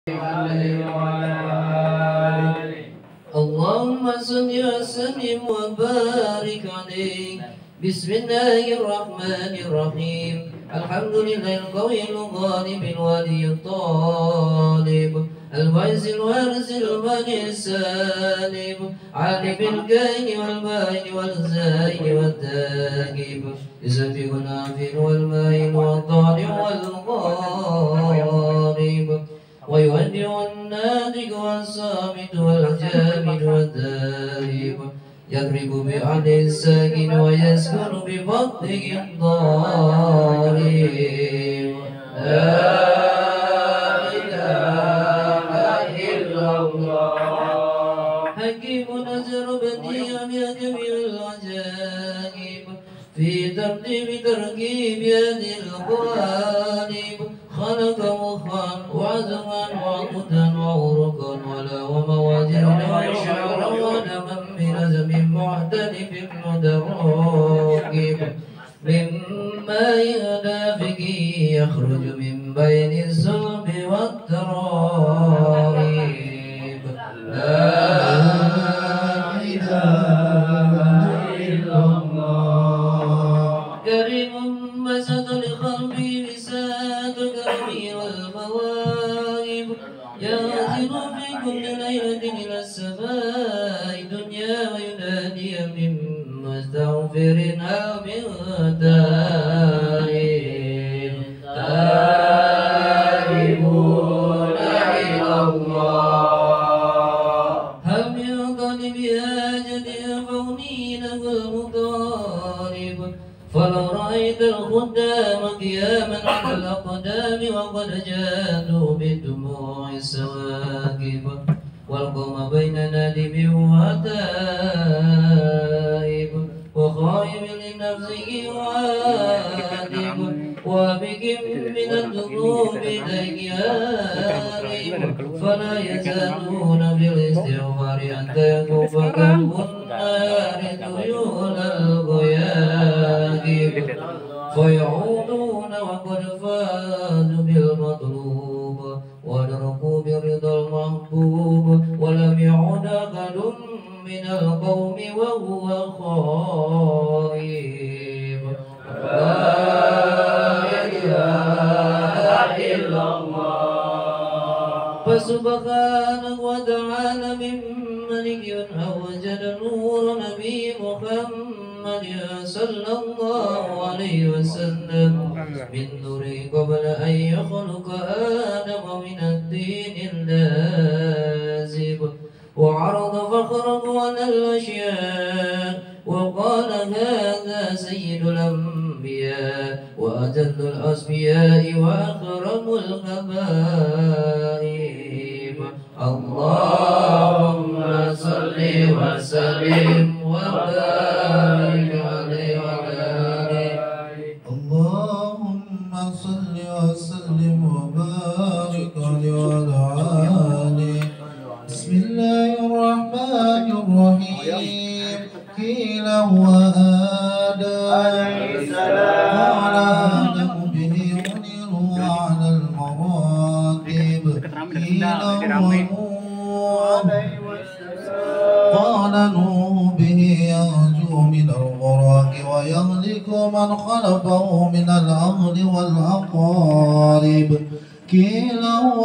اللهم صل وسلم وبارك عليه. بسم الله الرحمن الرحيم. الحمد لله القوي الغالب الولي الطالب الوارث الوارث المانع السالم عالم الكائن والبائن والزائد والتاكب يسبح النافع والمائن والطالع والغارب ويودع الناطق والصامت والجامد والذاهب يضرب بعد الساكن ويسكن بفضله الضارب. لا إله إلا الله. حكيم نزل بديع بكبير العجائب في ترتيب تركيب هذه القوالب خلق مخا وعزما وعقدا وعرقا ولا ومواجع وشعرا ودما بنزم معترف متراكب من ماء دافق يخرج من بين الصلب والترائب. لا إله إلا الله. كريم بسط لخلقي بساط كرمي والمواهب ينزل في كل ليلة إلى السماء دنيا وينادي من مستغفر أو من تائب تائبون إلى الله. هل من طالب حاجة فأغني له المطالب فلو رأيت الخدام قياما على الأقدام وقد جادوا بالدموع السواكب والقوم بين نادب وتائب وخائف لنفسه وعاتب وبكم من الذنوب ديارب فلا يزالون في الاستغفار حتى يكف كف النار طيول الغياهب فيعودون وقد فازوا بالمطلوب ودركوا برضا المحبوب ولم يعد أحد من القوم وهو خائب. لا إله إلا الله. فسبحانه وتعالى من ملك أوجد نور نبي محمد صلى الله عليه وسلم من نوره قبل أن يخلق آدم من الدين اللازم وعرض فخره على الأشياء وقال هذا سيد الأنبياء وأجل الأصفياء وأكرم الحبائب. اللهم صل وسلم وبارك عليه وعلى آله. اللهم صل وسلم وبارك عليه وعلى آله. بسم الله الرحمن الرحيم. قيل هو آدم قال آدم به منير وعلى المراتب. قيل هو قال نوح به ينجو من الغرق ويهلك من خلفه من الأهل والأقارب. قيل هو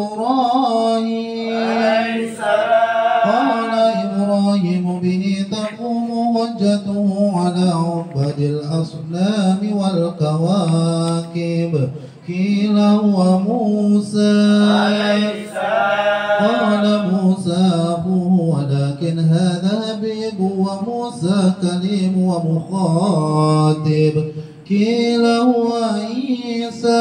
إبراهيم قال إبراهيم به تقوم حجته على عبد الأصنام والكواكب. قيل هو موسى قال موسى أخوه ولكن هذا حبيب وموسى كليم ومخاطب. قيل هو عيسى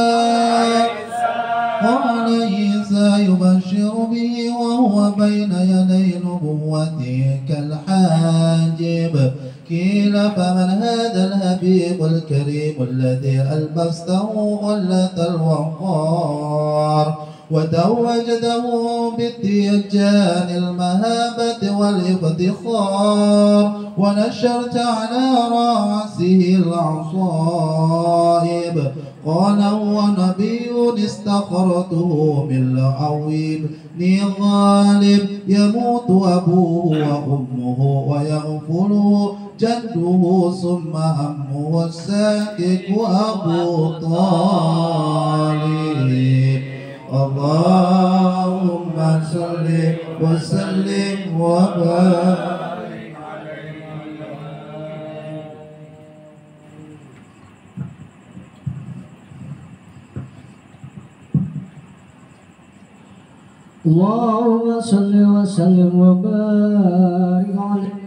قال عيسى يبشر به وهو بين يدي نبوته كالحاجب. قيل فمن هذا الحبيب الكريم الذي ألبسته غلة الوقار وتوجده بالتيجان المهابة والافتخار ونشرت على رأسه العصائب. قال هو نبي استخرته من العويل غالب يموت أبوه وأمه ويغفله جده ثم عمه الساكت أبو طالب. اللهم صل وسلم وبارك اللهم صل وسلم وبارك عليه.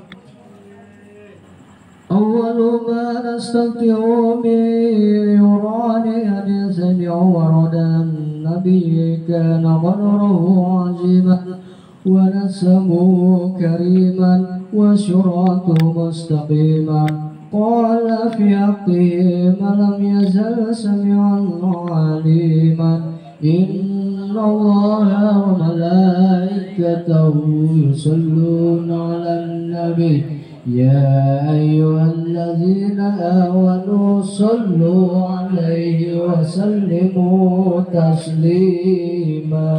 أول ما نستطيع من يران حديث ورد النبي كان غره عظيما ونسبه كريما وسرعته مستقيما. قال في حقه ما لم يزل سميعا عليما. إن الله وملائكته يصلون على النبي يا أيها الذين آمنوا صلوا عليه وسلموا تسليما.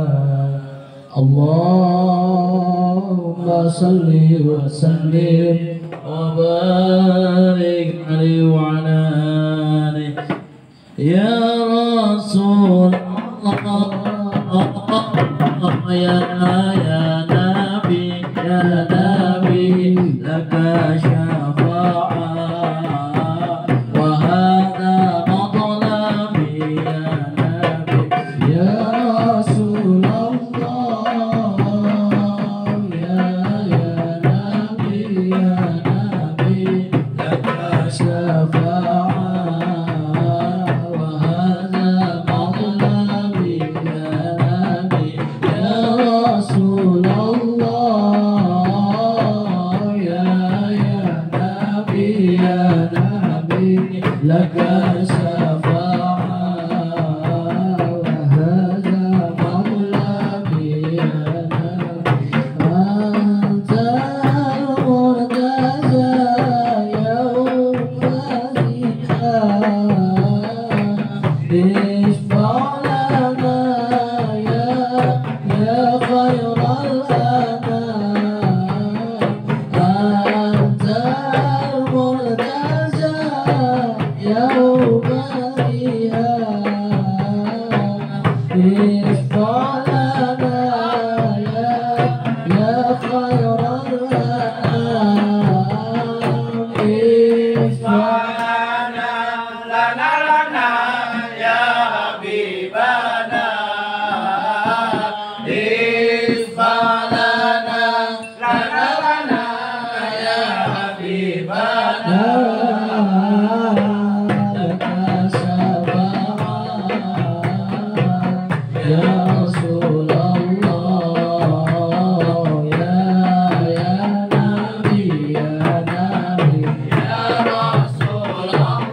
اللهم صل وسلم وبارك عليه وعلى آله يا رسول الله يا نبي لك شفاعة وهذا مطلبي يا نبي يا رسول الله يا نبي لك شفاعة وهذا مطلبي يا نبي يا رسول الله يا نبي لك شفاعة وهذا مطلبي يا نبي أنت المرتجى يوم الزحام اشفع لنا يا خير الأنام أنت المرتجى يوم الزحام اشفع لنا يا خير الأنام اشفع لنا يا حبيبنا اشفع لنا يا حبيبنا لك شفاعة يا رسول الله يا نبي يا رسول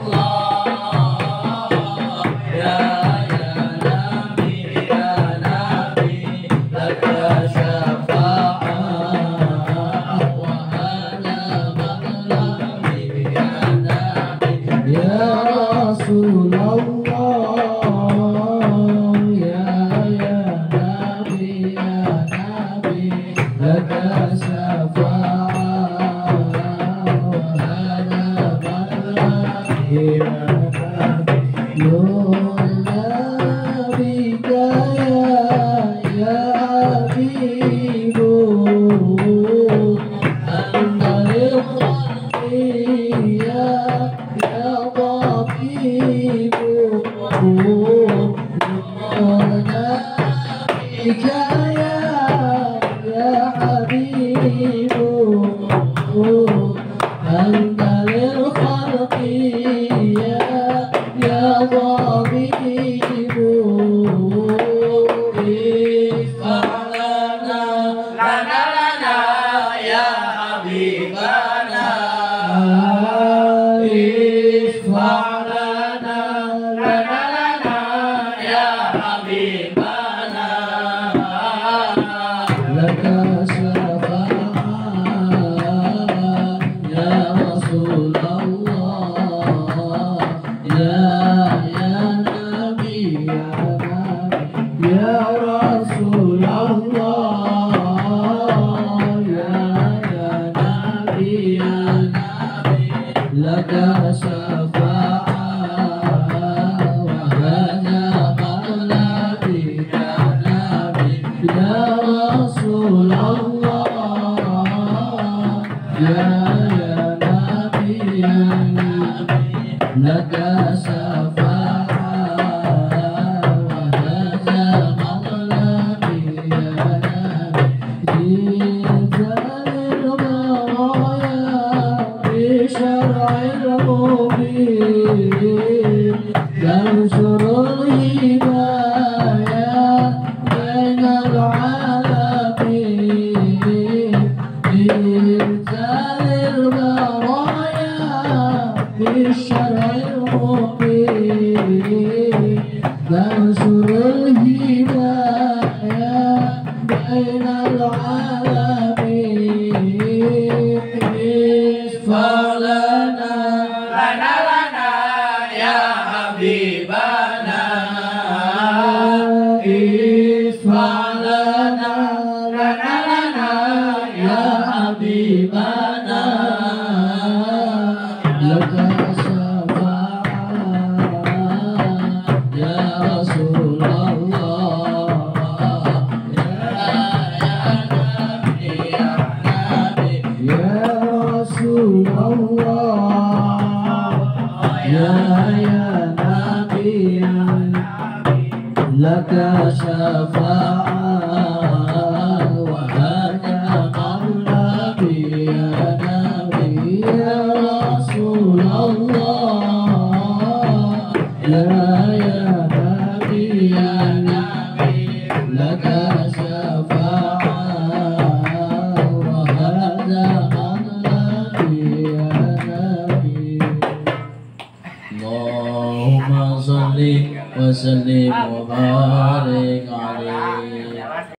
الله يا نبي لك شفاعة وهذا مطلبي يا نبي يا رسول الله يا نبي لك شفاعة وهذا مطلبي يا نبي بك يا حبيب أنت للخلق يا طبيب نورنا بك يا حبيب أنت للخلق يا طبيب اشفع لنا يا حبيبنا اشفع لنا يا حبيبنا العالمين إنزال البرايا بالشرع المبين ننشر الهداية بين العالمين اشفع لنا يا حبيبنا اشفع لنا يا حبيبنا لك الشفاعة يا رسول الله يا رسول الله يا نبي لك شفاعة وهذا مطلبي يا نبي يا رسول الله يا نبي لك شفاعة وهذا مطلبي يا نبي اللهم صل وسلم وبارك عليه